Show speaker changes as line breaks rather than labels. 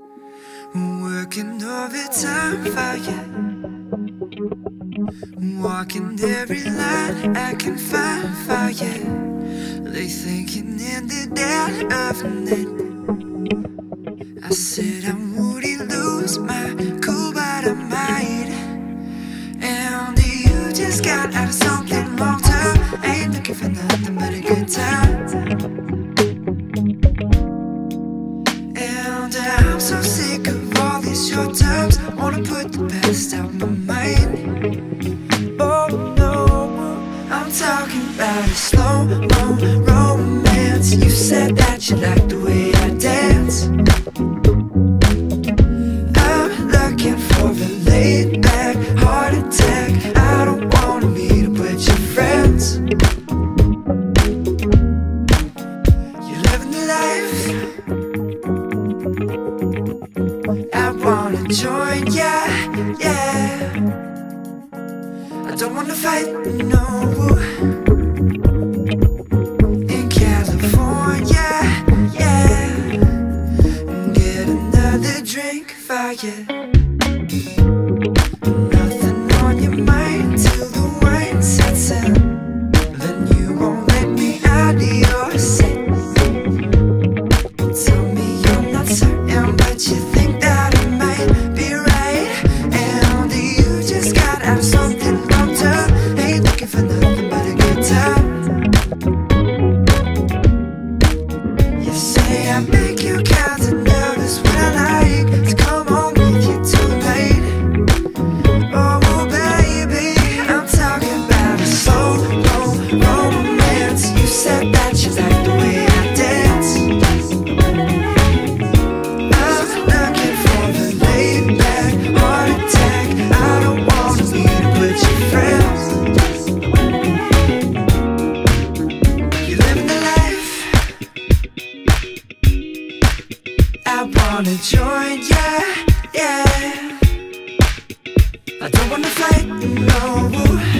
Working overtime for you, walking every line I can find for you. Late thinking in the dead of the night, I said I wouldn't lose my cool, but I might. And you just got out of something long term. Ain't looking for nothing but a good time. And I'm so sick of all these short terms. Wanna put the best out my mind. Oh no, I'm talking about a slow-mo romance. You said that you liked the way I dance. I'm looking for a laid-back heart attack. I don't wanna meet up with your friends. You're living the life. I wanna join ya, yeah. I don't wanna fight, no. In California, yeah. Get another drink for you. Nothing on your mind till the wine sets in. Then you won't let me out of your sight. Tell me you're not certain, but you think that I might be right. And you just got out of something long term. Ain't looking for nothing but a good time. You say I make you kinda nervous when I like to come home with you tonight. Oh baby, I'm talking about a slow-mo romance. You said that you like the way I dance. I'm looking for the laid-back heart attack. I don't wanna meet up with your friends. You're living the life. I wanna join ya, yeah. I don't wanna fight, no.